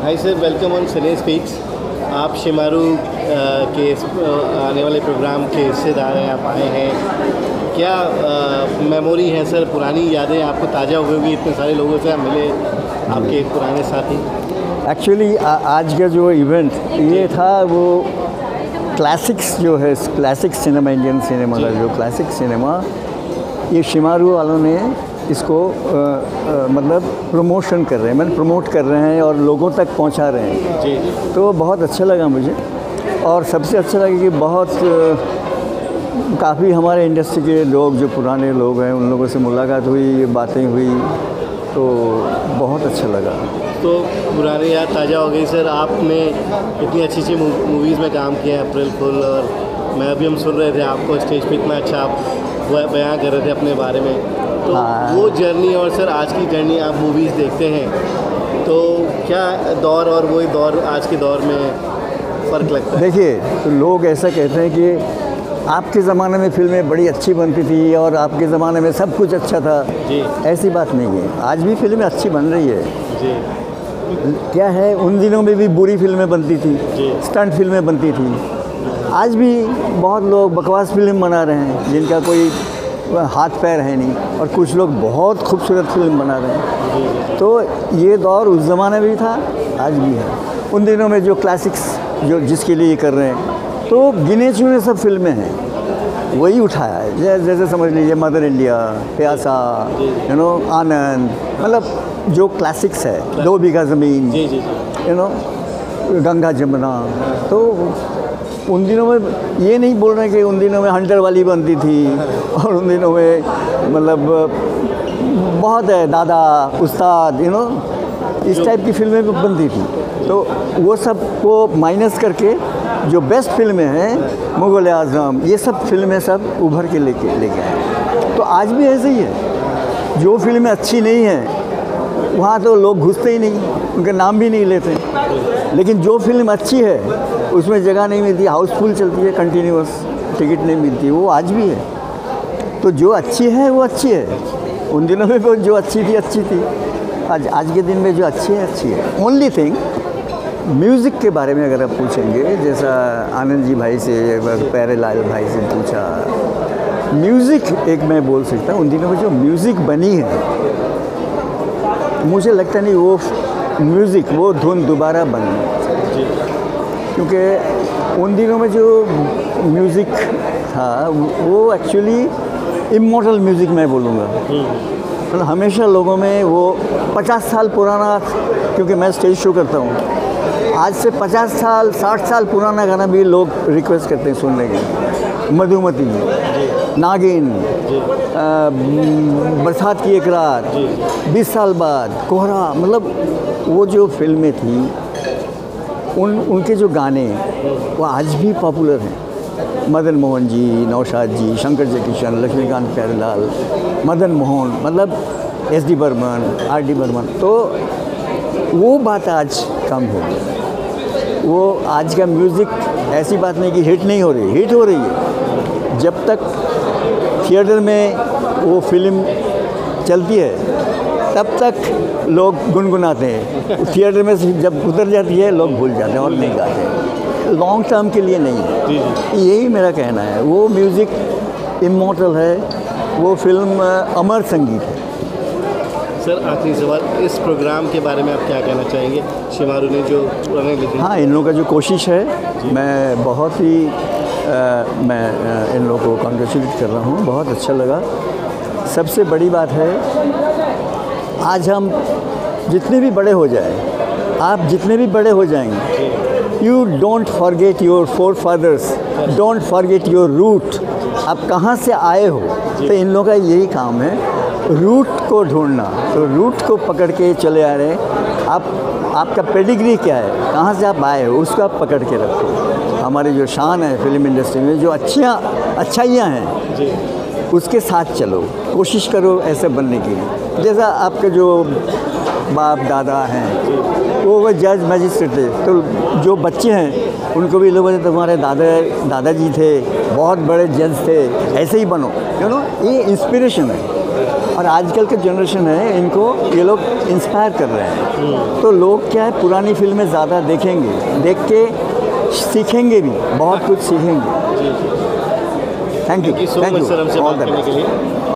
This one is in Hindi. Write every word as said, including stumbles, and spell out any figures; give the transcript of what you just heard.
Hi sir, welcome on cine speaks. आप शिमारू के आने वाले प्रोग्राम के हिस्सेदार हैं, आप आए हैं। क्या मेमोरी है सर, पुरानी यादें आपको ताज़ा हो गई, इतने सारे लोगों से आप मिले, आपके पुराने साथी? एक्चुअली आज का जो इवेंट ये था वो क्लासिक्स जो है, क्लासिक सिनेमा, इंडियन सिनेमा का जो क्लासिक सिनेमा, ये शिमारू वालों ने इसको आ, आ, मतलब प्रमोशन कर रहे हैं, मतलब प्रमोट कर रहे हैं और लोगों तक पहुंचा रहे हैं जी। तो बहुत अच्छा लगा मुझे, और सबसे अच्छा लगा कि बहुत काफ़ी हमारे इंडस्ट्री के लोग जो पुराने लोग हैं उन लोगों से मुलाकात हुई, बातें हुई, तो बहुत अच्छा लगा। तो पुरानी याद ताज़ा हो गई सर। आपने इतनी अच्छी अच्छी मूवीज़ में काम किया है, अप्रैल फुल, और मैं अभी हम सुन रहे थे आपको स्टेज पे इतना अच्छा आप बयां कर रहे थे अपने बारे में। तो हाँ। वो जर्नी और सर आज की जर्नी, आप मूवीज़ देखते हैं तो क्या दौर और वही दौर आज के दौर में फ़र्क लगता है? देखिए, तो लोग ऐसा कहते हैं कि आपके ज़माने में फिल्में बड़ी अच्छी बनती थी और आपके ज़माने में सब कुछ अच्छा था जी। ऐसी बात नहीं है, आज भी फिल्में अच्छी बन रही है जी। क्या है, उन दिनों में भी बुरी फिल्में बनती थी, स्टंट फिल्में बनती थी। आज भी बहुत लोग बकवास फिल्म बना रहे हैं जिनका कोई हाथ पैर है नहीं, और कुछ लोग बहुत खूबसूरत फिल्म बना रहे हैं। तो ये दौर उस ज़माने में भी था, आज भी है। उन दिनों में जो क्लासिक्स जो जिसके लिए कर रहे हैं, तो गिने चुने सब फिल्में हैं, वही उठाया है। जैसे जैसे समझ लीजिए Mother India, Pyaasa, you know, Anand, मतलब जो क्लासिक्स है, दो बीघा ज़मीन, यू नो, गंगा जमुना। तो उन दिनों में ये नहीं बोल रहे कि उन दिनों में हंटर वाली बनती थी और उन दिनों में मतलब बहुत है दादा उस्ताद, यू नो, इस टाइप की फिल्में भी बनती थी। तो वो सब को माइनस करके जो बेस्ट फिल्में हैं, मुग़ल आज़म, ये सब फिल्में सब उभर के लेके लेके आए। तो आज भी ऐसे ही है, जो फिल्में अच्छी नहीं हैं वहाँ तो लोग घुसते ही नहीं, उनका नाम भी नहीं लेते। लेकिन जो फिल्म अच्छी है उसमें जगह नहीं मिलती, हाउसफुल चलती है, कंटिन्यूअस, टिकट नहीं मिलती, वो आज भी है। तो जो अच्छी है वो अच्छी है, उन दिनों में वो जो अच्छी थी अच्छी थी, आज आज के दिन में जो अच्छी है अच्छी है। ओनली थिंग, म्यूज़िक के बारे में अगर आप पूछेंगे, जैसा आनंद जी भाई से, प्यारेलाल भाई से पूछा, म्यूज़िक एक मैं बोल सकता हूँ, उन दिनों में जो म्यूज़िक बनी है, मुझे लगता नहीं वो म्यूज़िक, वो धुन दोबारा बनी, क्योंकि उन दिनों में जो म्यूज़िक था वो एक्चुअली इमॉर्टल म्यूज़िक मैं बोलूँगा। मतलब हमेशा लोगों में वो पचास साल पुराना, क्योंकि मैं स्टेज शो करता हूँ, आज से पचास साल साठ साल पुराना गाना भी लोग रिक्वेस्ट करते हैं सुनने के। मधुमती, नागिन, बरसात की एक रात, बीस साल बाद, कोहरा, मतलब वो जो फिल्में थी, उन उनके जो गाने वो आज भी पॉपुलर हैं। मदन मोहन जी, नौशाद जी, शंकर जयकिशन, लक्ष्मीकांत प्यारेलाल, मदन मोहन, मतलब S D Burman, R D Burman. तो वो बात आज कम हो गई। वो आज का म्यूज़िक ऐसी बात नहीं कि हिट नहीं हो रही, हिट हो रही है। जब तक थिएटर में वो फिल्म चलती है तब तक लोग गुनगुनाते हैं, थिएटर में जब उतर जाती है लोग भूल जाते हैं और नहीं गाते हैं। लॉन्ग टर्म के लिए नहीं, यही मेरा कहना है। वो म्यूज़िक इमॉर्टल है, वो फिल्म अमर संगीत है। सर आखिरी सवाल, इस प्रोग्राम के बारे में आप क्या कहना चाहेंगे? शिमारू ने जो पुराने, हाँ, इन लोगों का जो कोशिश है, मैं बहुत ही आ, मैं आ, इन लोगों को कॉन्ग्रेचुलेट कर रहा हूँ, बहुत अच्छा लगा। सबसे बड़ी बात है, आज हम जितने भी बड़े हो जाए, आप जितने भी बड़े हो जाएंगे, you don't forget your forefathers, don't forget your root. आप कहाँ से आए हो, तो इन लोगों का यही काम है, रूट को ढूंढना। तो रूट को पकड़ के चले आ रहे हैं आप। आपका पेडिग्री क्या है, कहाँ से आप आए हो, उसको आप पकड़ के रखो। हमारी जो शान है फिल्म इंडस्ट्री में, जो अच्छियाँ अच्छाइयाँ हैं, उसके साथ चलो, कोशिश करो ऐसे बनने की। जैसा आपके जो बाप दादा हैं वो वो जज मजिस्ट्रेट थे, तो जो बच्चे हैं उनको भी लोगों ने तुम्हारे दादा दादाजी थे, बहुत बड़े जज थे, ऐसे ही बनो, यू नो। ये इंस्पिरेशन है। और आजकल के जनरेशन है, इनको ये लोग इंस्पायर कर रहे हैं। तो लोग क्या है, पुरानी फिल्में ज़्यादा देखेंगे, देख के सीखेंगे भी, बहुत कुछ सीखेंगे। Thank you, thank you so much sir हमसे बात करने के लिए।